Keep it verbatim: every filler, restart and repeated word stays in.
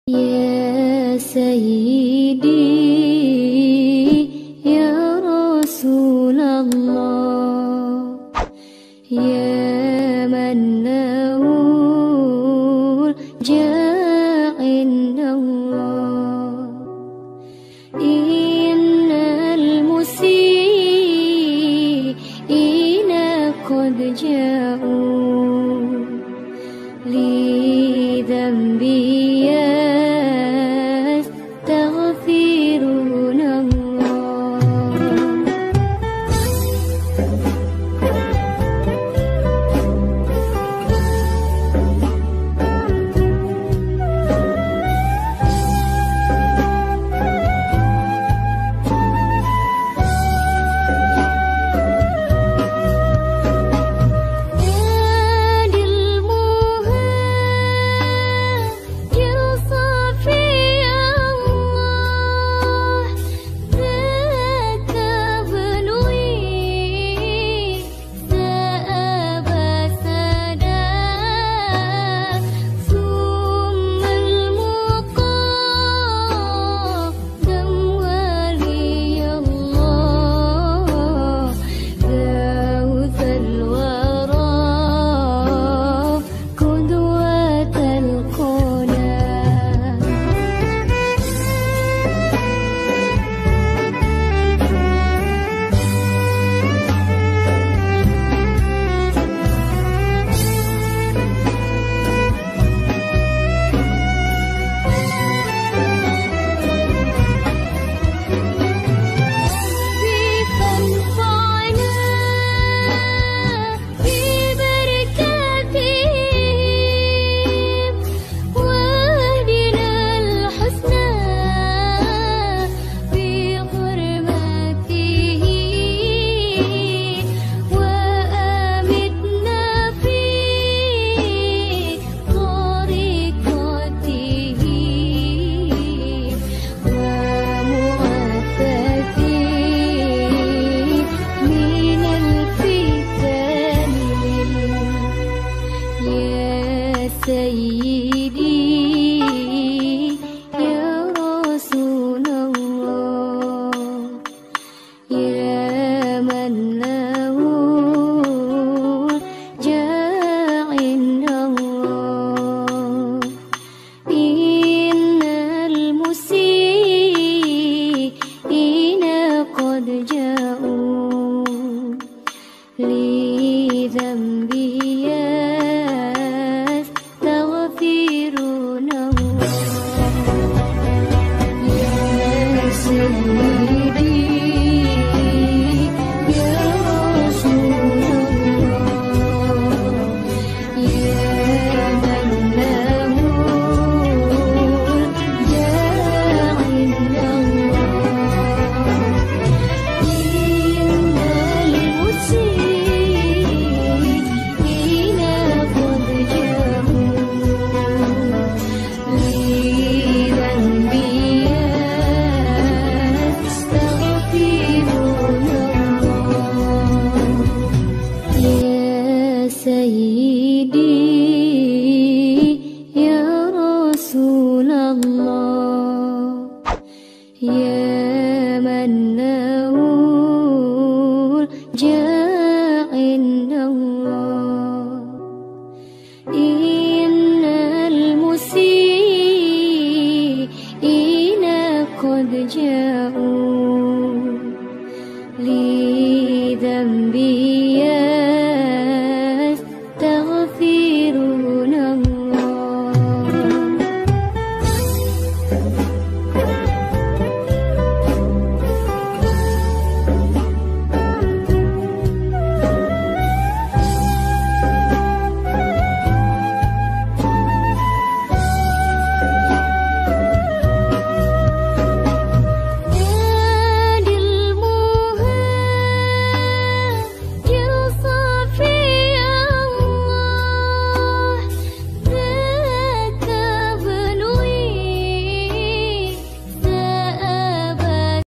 يا سيدي يا رسول الله، يا من له الجاه عند الله، إن المسيئين قد جاءوا لذنبي يستغفرون الله. سيدي يا رسول الله، يا من له الجاه عند الله، إن المسيئين قد جاءوا لذنبي يستغفرون الله. يا سيدي يا رسول الله، يا من له الجاه عند الله، إن المسيئين قد جاءوا لذنبي يستغفرون الله. يا سيدي يا رسول الله، يا من له الجاه عند الله، إن المسيئين قد جاءوا